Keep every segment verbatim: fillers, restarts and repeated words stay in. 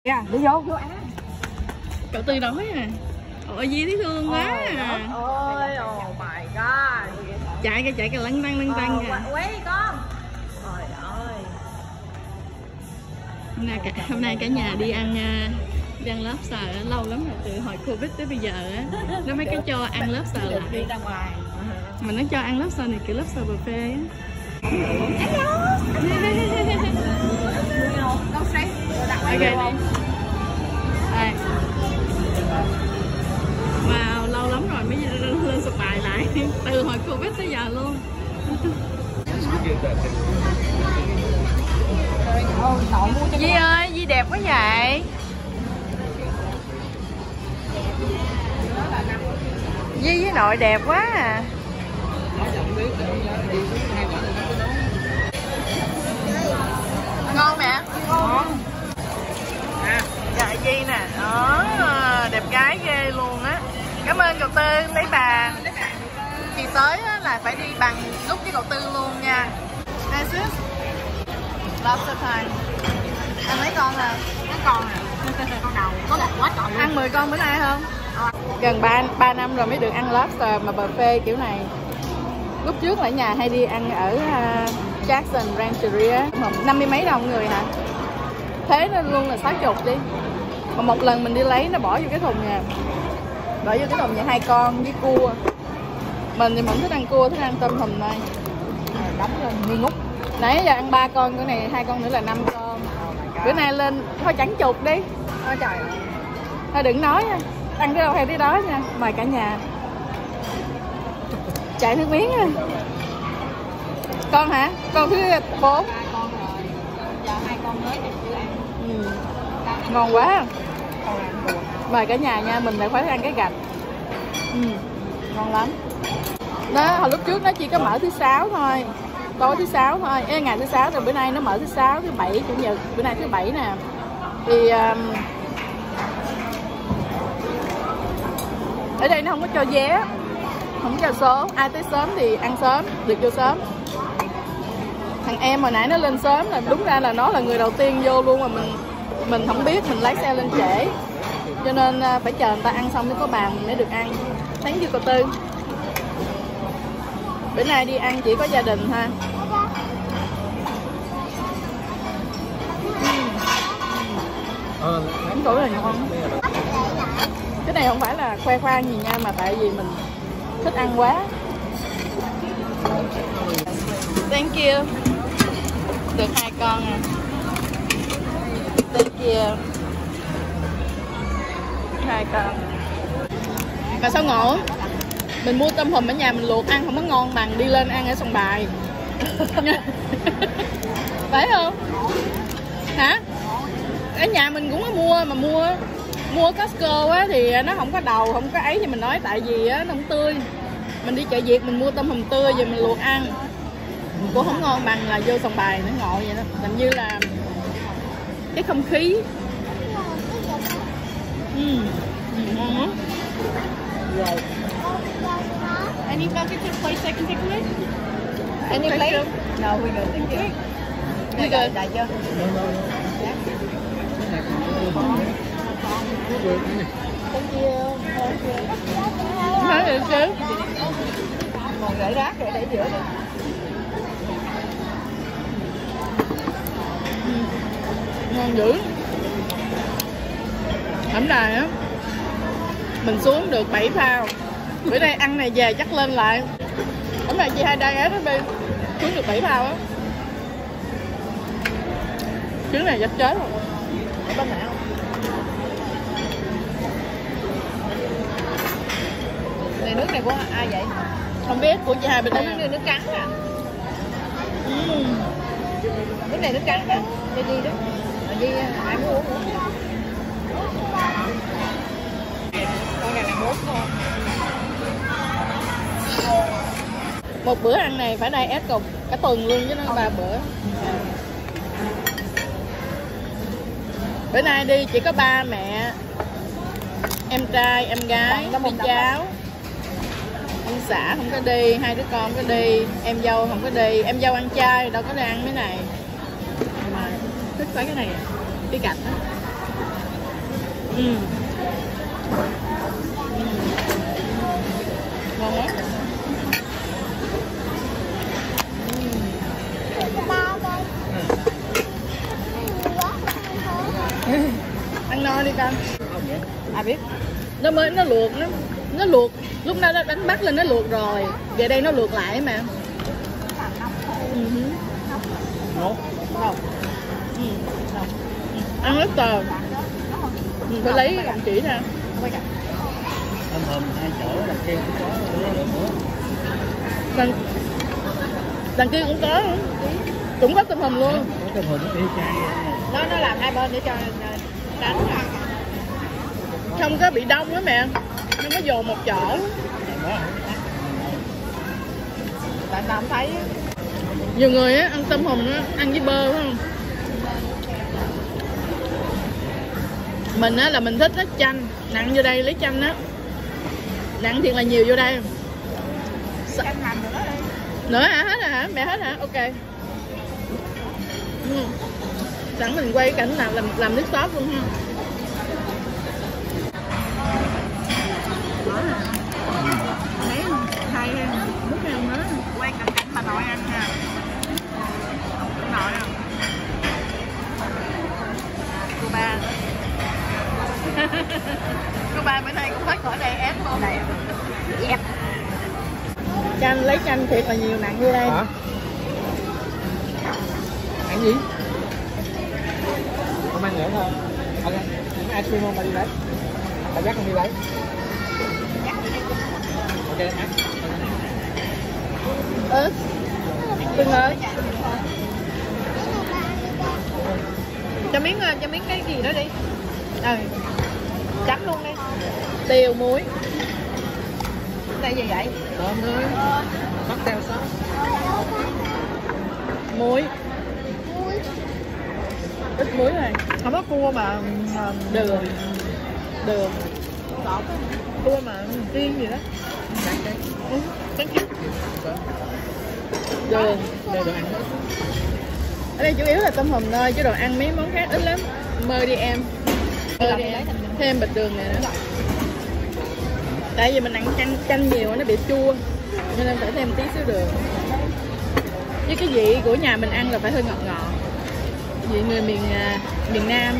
Dạ, đi vô, vô ăn. Cậu Tư đói à? Ôi Di thấy thương quá à. Ôi, oh my god. Chạy kìa, chạy kìa, lăn tăng lăn tăng kìa. Quấy con. Trời ơi. Hôm nay cả, hôm nay cả nhà đi ăn uh, đi ăn lobster á, lâu lắm rồi, từ hồi Covid tới bây giờ á. Nó mới cái cho ăn lobster lại. Đi ra ngoài. Mà nó cho ăn lobster này kiểu lobster buffet á. Con say. Ok đi. Đây. Wow, lâu lắm rồi mới lên sụp bài lại. Từ hồi Covid tới giờ luôn. Di ơi, Di đẹp quá vậy. Di với nội đẹp quá à. Ngon mẹ. Ngon. À, dạ Di nè, đó, đẹp gái ghê luôn á. Cảm ơn cậu Tư lấy bàn. Kỳ tới á, là phải đi bằng lúc với cậu Tư luôn nha. Đây sis. Lobster time. Anh lấy con hả? Mấy con à. Con đầu có đẹp quá trời luôn. Ăn mười con bữa nay không? À. Gần ba năm rồi mới được ăn lobster mà buffet kiểu này. Lúc trước ở nhà hay đi ăn ở uh, Jackson Rancheria, năm mươi mấy đồng người hả? Thế nên luôn là sáu chục đi. Mà một lần mình đi lấy nó bỏ vô cái thùng nha. Bỏ vô cái thùng nhà hai con với cua. Mình thì mình thích ăn cua, thích ăn tôm hùm này. Đóng lên nghi ngút. Nãy giờ ăn ba con, cái này hai con nữa là năm con. Oh, bữa nay lên thôi chẳng chục đi. Ôi trời ơi. Thôi đừng nói nha. Ăn cái đâu hay tới đó nha. Mời cả nhà. Chảy nước miếng à. Con hả? Con thứ bốn. Hai con rồi. Giờ hai con mới thì chưa ăn. Ừ. Ngon quá. Con ăn cua. Mời cả nhà nha, mình lại phải ăn cái gạch. Ừ. Ngon lắm. Nó hồi lúc trước nó chỉ có mở thứ sáu thôi. Tối thứ sáu thôi. Ê, ngày thứ sáu rồi bữa nay nó mở thứ sáu, thứ bảy, chủ nhật. Bữa nay thứ bảy nè. Thì um, ở đây nó không có cho vé, không có cho số. Ai tới sớm thì ăn sớm, được vô sớm. Thằng em hồi nãy nó lên sớm là đúng ra là nó là người đầu tiên vô luôn mà mình mình không biết, mình lái xe lên trễ. Cho nên phải chờ người ta ăn xong mới có bàn mình mới được ăn. Thank you cậu Tư. Bữa nay đi ăn chỉ có gia đình ha. Ờ, bánh củi là ngon. Cái này không phải là khoe khoang gì nha, mà tại vì mình thích ăn quá. Thank you. Được hai con à. Thank you. Hai con. Mà sao ngộ? Mình mua tôm hùm ở nhà mình luộc ăn không có ngon bằng đi lên ăn ở sòng bài. Phải không? Hả? Ở nhà mình cũng có mua mà mua mua Costco á thì nó không có đầu, không có ấy thì mình nói tại vì á nó không tươi. Mình đi chợ Việt mình mua tôm hùm tươi rồi mình luộc ăn cũng không ngon bằng là vô sòng bài nó ngộ vậy đó. Làm như là cái không khí. Ừ. Ừ, ngon lắm. Rồi. Any bucket of place I can take away? Any plate? No, we go. Thank you. We good. Đại chưa? Thank you. Nói được chứ. Còn gửi rác để để giữa đi. Ừ. Ngon dữ. Hôm nay á mình xuống được bảy phao. Bữa nay ăn này về chắc lên lại. Hôm nay chị hai đang ế đó đi. Xuống được bảy phao á. Trứng này chắc chết rồi. Ở bên nào? Này nước này của ai vậy? Không biết, của chị hai bên đây. Nước này nước trắng à? Ừ. Nước này nước trắng à? Đi đi đó. Ở Di ai muốn uống uống. Con này là bốn con. Một bữa ăn này phải diet cục cả tuần luôn chứ nó ba bữa. Bữa nay đi chỉ có ba mẹ, em trai, em gái, với cháu. Ông xã không có đi, hai đứa con không có đi, em dâu không có đi. Em dâu ăn chay, đâu có đi ăn cái này. Mà thích phải cái này, cái gạch đó. Ừ. Ngon quá. Ăn no đi con. À biết. Nó mới nó luộc nó nó luộc lúc đó nó đánh bắt lên nó luộc rồi, về đây nó luộc lại mà. Ừ. Ngon. Không. Ừ. Ăn rất tờ. Mình phải lấy làm chỉ ra. Tôm hùm hai chỗ là kia cũng có nữa. Đằng, đằng kia cũng có, cũng có tôm hùm luôn. Có tôm hùm nó chai. Nó nó làm hai bên để cho tránh không có bị đông á mẹ, không có dồn một chỗ. Tại sao không thấy nhiều người á ăn tôm hùm á ăn với bơ phải không? Mình á là mình thích á chanh nặng vô đây, lấy chanh á nặng thiệt là nhiều vô đây. Chanh hành nữa đây. Nữa hả? Hết rồi hả? Mẹ hết hả? Ok. Ừ. Sẵn mình quay cảnh làm làm làm nước sốt luôn ha. Thấy hay ha, múc ăn nữa. Quay cảnh cảnh bà nội ăn ha. Bà nội không? Cô ba. Cô ba bữa nay cũng thoát khỏi đây ép không? Đây. Dẹp. Chanh lấy chanh thiệt là nhiều nặng như đây. Hả? Ăn gì? Không ăn nữa thôi. Ăn những ice cream không bà đi lấy. Bà dắt con đi lấy. Ok ăn. Ừ. Đừng ơi. Cho miếng cho miếng cái gì đó đi. Ừ. Chấm luôn đi. Tiêu muối. Đây gì vậy? Tôm thôi. Bắt theo sốt. Muối. Ít muối này. Không có cua mà đường. Đường. Cua mà tiên gì đó. Ừ. Thank you. Đường. Đây đồ ăn đó. Ở đây chủ yếu là tôm hùm thôi chứ đồ ăn mấy món khác ít lắm. Mời đi em. Mời đi em. Thêm bịch đường này nữa. Tại vì mình ăn chanh chanh nhiều nó bị chua cho nên phải thêm tí xíu đường. Với cái vị của nhà mình ăn là phải hơi ngọt ngọt. Vị người miền uh, miền Nam.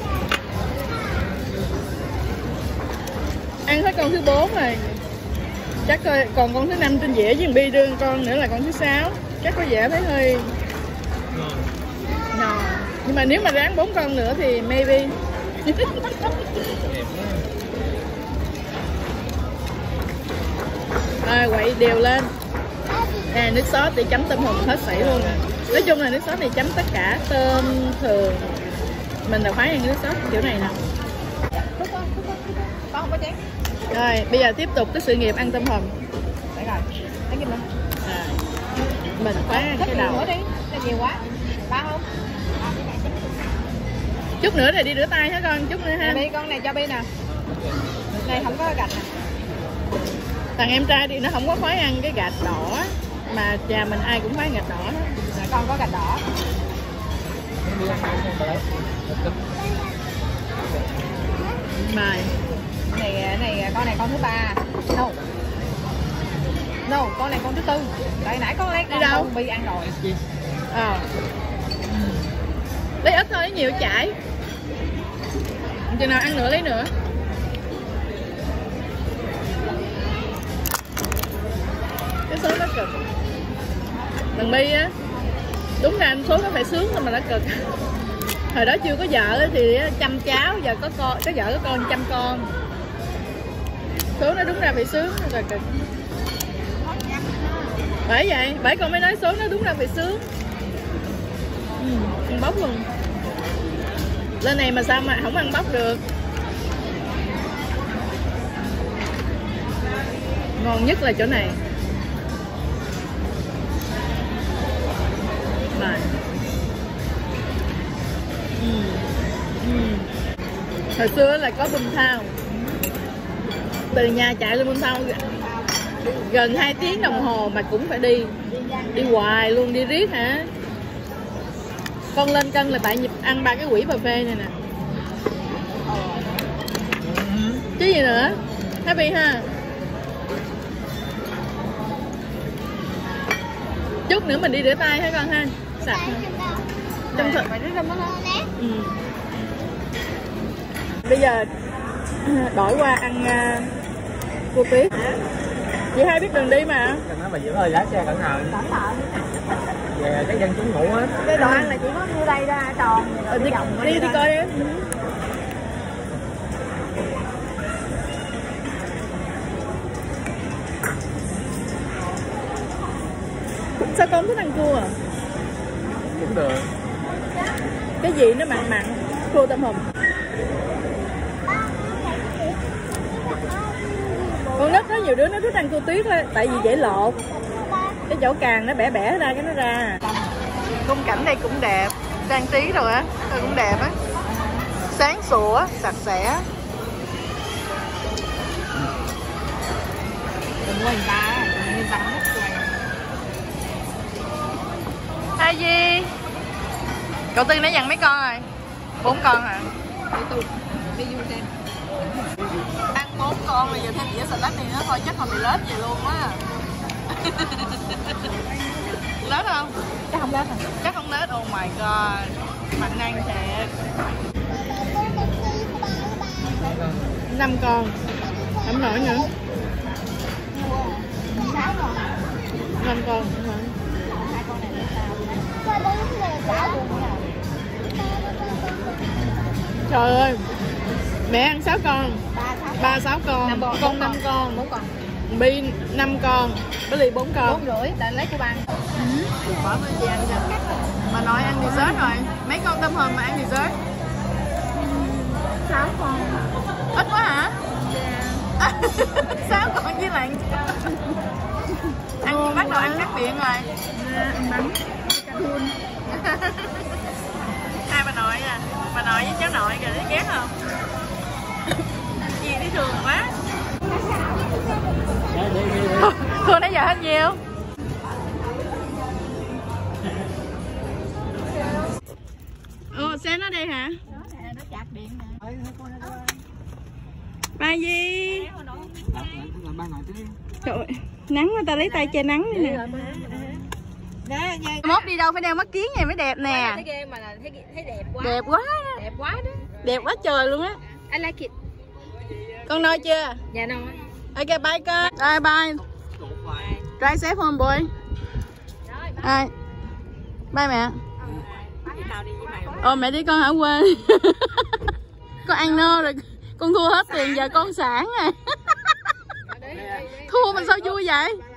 Ăn hết con thứ bốn rồi. Chắc coi còn con thứ năm trên dĩa với Bi đưa con nữa là con thứ sáu. Chắc có vẻ thấy hơi ngọt. Nhưng mà nếu mà ráng bốn con nữa thì maybe. Rồi quậy đều lên. Nè nước sốt để chấm tôm hùm hết sảy luôn. Nói chung là nước sốt này chấm tất cả tôm thường. Mình là khoái ăn nước sốt kiểu này nè. Có không có chén. Rồi bây giờ tiếp tục cái sự nghiệp ăn tôm hùm. Để rồi. Để kim mình. À, mình khoái ăn cái đầu. Nữa đi. Nó nhiều quá. Ba không? Chút nữa rồi đi rửa tay hả con? Chút nữa ha. Đi con này cho Bi nè. Này không có gạch nè. Thằng em trai thì nó không có khoái ăn cái gạch đỏ. Mà nhà mình ai cũng khoái gạch đỏ đó. Rồi con có gạch đỏ. Mời. Này này con này con thứ ba. No. No, con này con thứ tư. Tại nãy con lấy con đi đâu? Bi ăn rồi. Ờ. Lấy ít thôi, lấy nhiều chảy. Chừng nào ăn nữa lấy nữa. Cái số nó cực. Thằng Bi á, đúng ra anh số nó phải sướng thôi mà nó cực. Hồi đó chưa có vợ thì chăm cháu, giờ có con, có vợ có con chăm con. Số nó đúng ra phải sướng rồi cực. Bởi vậy, bởi con mới nói số nó đúng ra phải sướng. Ừ, ăn bóc luôn. Lên này mà sao mà không ăn bóc được. Ngon nhất là chỗ này. Này. Ừ. Ừ. Hồi xưa là có Bum Thao. Từ nhà chạy lên Bum Thao gần hai tiếng đồng hồ mà cũng phải đi. Đi hoài luôn, đi riết hả? Con lên cân là tại nhịp ăn ba cái quỷ buffet này nè. Chứ gì nữa. Happy ha. Chút nữa mình đi rửa tay hả con ha. Sạch ha. Trong thực phải rửa râm đó. Ừ. Bây giờ đổi qua ăn uh, cua tuyết. Chị hai biết đường đi mà. Nói mà Diễm ơi, lái xe cẩn thận. Cẩn thận. Về cái dân chúng ngủ á. Cái đồ ăn là chỉ có như đây ra tròn. Ờ, đi, đi, đi, đi coi đi. Sao con thích ăn cua à? Cũng được. Cái gì nó mặn mặn. Cua tôm hùm. Con nít có nhiều đứa nó thích ăn cua tuyết thôi. Tại vì dễ lột. Cái chỗ càng nó bẻ bẻ ra cái nó ra. Khung cảnh đây cũng đẹp. Trang trí rồi á. Đây cũng đẹp á. Sáng sủa, sạch sẽ. Đừng quên ta, đừng ta hết quầy. Hai Di. Cậu Tư nãy dặn mấy con rồi? Bốn con hả? Đi tu, đi du xem. Ăn bốn con rồi giờ thêm dĩa salad này nữa thôi chắc còn bị lết vậy luôn á. Lết không? Chắc không lết hả? Chắc không lết. Oh my god. Mạnh năng thiệt. Năm con. Không nổi nữa. Năm con. Hai con này là sao? Trời ơi. Mẹ ăn sáu con. Ba sáu con. Năm con. Con năm con. Bốn con. Bi năm con. Cái ly bốn con. Bốn rưỡi, tại lấy của ba. Bỏ với chị ăn cho. Mà nói ăn dessert rồi. Mấy con tôm hùm mà ăn dessert? Sáu con. Ít quá hả? Yeah. Sáu con với lại ăn bắt đầu ăn cắt điện rồi. Ăn bánh. Cà thun. Hai bà nội à. Bà nội với cháu nội kìa, thấy ghét không? Gì thấy thường quá. Cô nãy giờ hết nhiêu? Ồ, xe nó đây hả? Đó nè, nó chạc điện nè. Ba Di. Trời ơi, nắng quá, ta lấy tay che nắng đi nè. Nè, nha. Mốt đi đâu phải đeo mắt kiến này mới đẹp nè. Thấy ghê mà là thấy, thấy đẹp quá. Đẹp quá. Đẹp quá đó. Đẹp quá trời luôn á. I like it. Con nói chưa? Dạ nói. Ok, bye con. Bye bye. Drive safe home boy. Rồi. Bye mẹ. Ồ mẹ đi con hả, quên. Con ăn no rồi. Con thua hết tiền giờ con sản rồi. Thua mình sao vui vậy?